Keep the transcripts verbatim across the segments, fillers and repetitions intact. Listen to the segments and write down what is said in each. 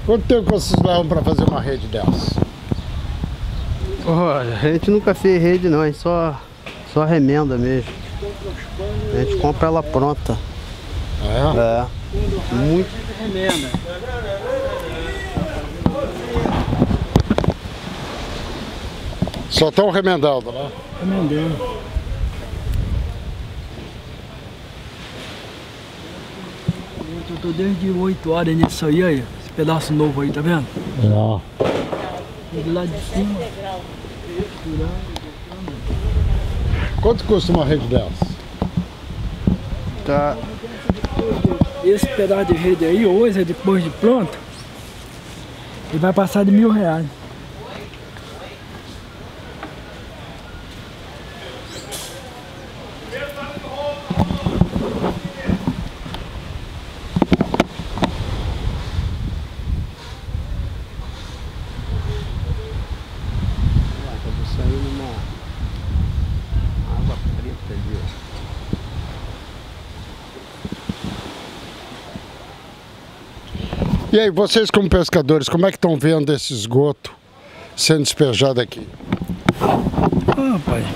Quanto tempo vocês levam para fazer uma rede dessa? Olha, a gente nunca fez rede não, a gente só, só remenda mesmo. A gente compra ela pronta. É? É. Muito remenda. Só estão remendando, né? Remendando. Eu tô desde oito horas nisso aí, aí, esse pedaço novo aí, tá vendo? Não. Do lado de cima. Quanto custa uma rede dessa? tá. Esse pedaço de rede aí, hoje, depois de pronto, ele vai passar de mil reais. E aí, vocês como pescadores, como é que estão vendo esse esgoto sendo despejado aqui? Ah, rapaz.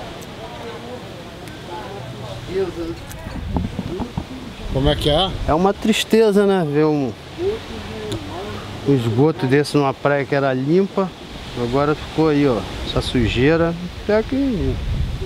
Como é que é? É uma tristeza, né? Ver um, um esgoto desse numa praia que era limpa. Agora ficou aí, ó, essa sujeira. Até que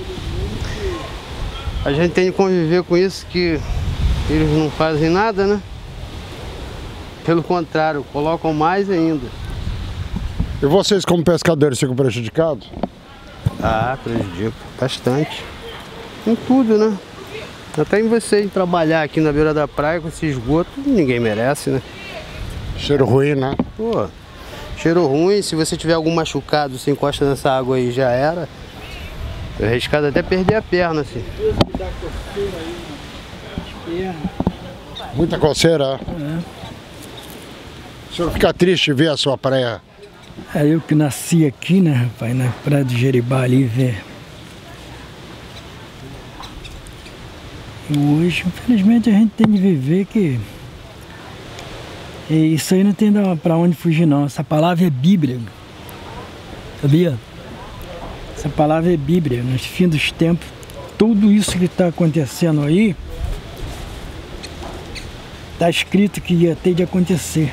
a gente tem que conviver com isso, que eles não fazem nada, né? Pelo contrário, colocam mais ainda. E vocês como pescadores ficam prejudicados? Ah, prejudica bastante. Em tudo, né? Até em você ir trabalhar aqui na beira da praia com esse esgoto, ninguém merece, né? Cheiro ruim, né? Pô, cheiro ruim, se você tiver algum machucado, você encosta nessa água aí, já era. Eu arriscado até perder a perna, assim. Muita coceira. É. O senhor fica triste ver a sua praia? É eu que nasci aqui, né, rapaz, na praia do Jeribá ali, ver. E hoje, infelizmente, a gente tem de viver que... E isso aí não tem pra onde fugir, não. Essa palavra é Bíblia. Sabia? Essa palavra é Bíblia. Nos fins dos tempos, tudo isso que está acontecendo aí, está escrito que ia ter de acontecer.